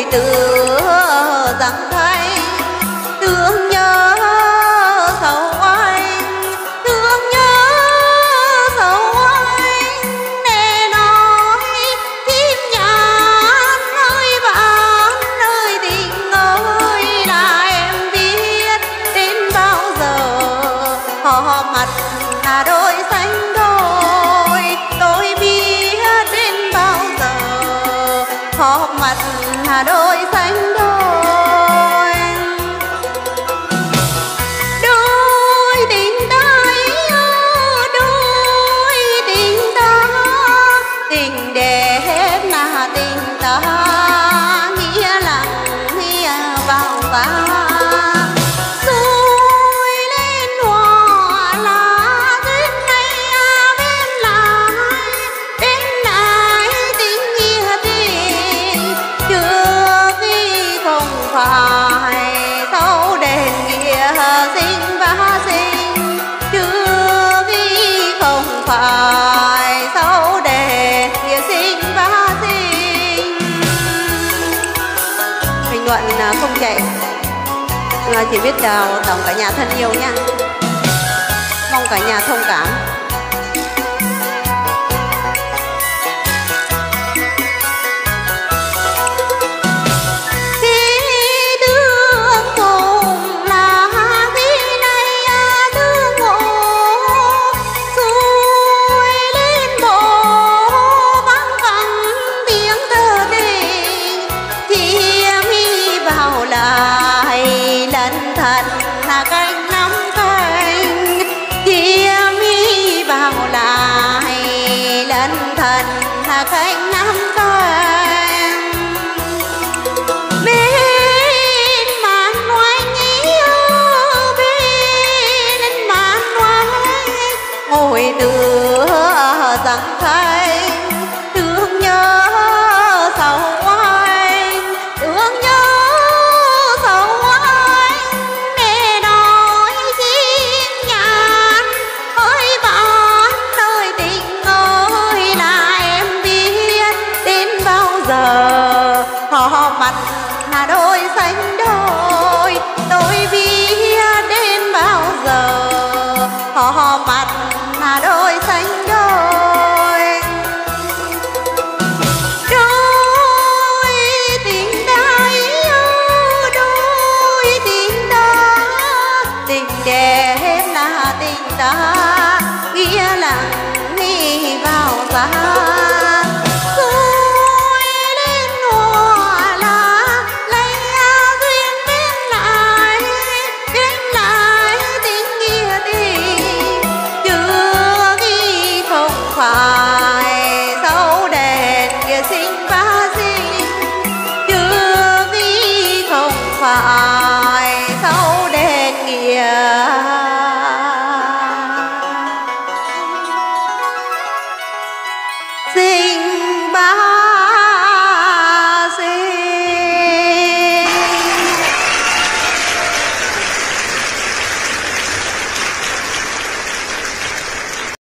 ngồi tựa rằng thay thương nhớ sầu anh, thương nhớ sầu anh để nói chim nhạn ơi bạn ơi tình ơi là em biết đến bao giờ họ mặt là đôi xanh đôi, tôi biết đến bao giờ họ mặt là đôi xanh đôi. Đôi tình ta đôi tình ta, tình đẹp là tình ta nghĩa lặng nghĩa vào ta. Phải thấu đền nghĩa sinh và sinh, chưa ghi không phải thấu đền nghĩa sinh và sinh. Bình luận không chạy, chỉ biết chào tổng cả nhà thân yêu nha, mong cả nhà thông cảm. Thật là cánh nắm cánh chia mi bao lại, lần thần là cánh nắm cánh bên màn ngoài yêu, bên màn ngoài ngồi tựa rằng thanh thương nhớ sầu anh, thương nhớ họ mặt là đôi xanh đôi, tôi biết đến bao giờ họ mặt là đôi xanh đôi. Đôi tình ta đôi tình ta, tình đẹp là tình ta nghĩa lặng đi vào ta. Phải dấu đèn kia sinh và sinh, chưa ghi không phải dấu đèn nghĩa sinh ba.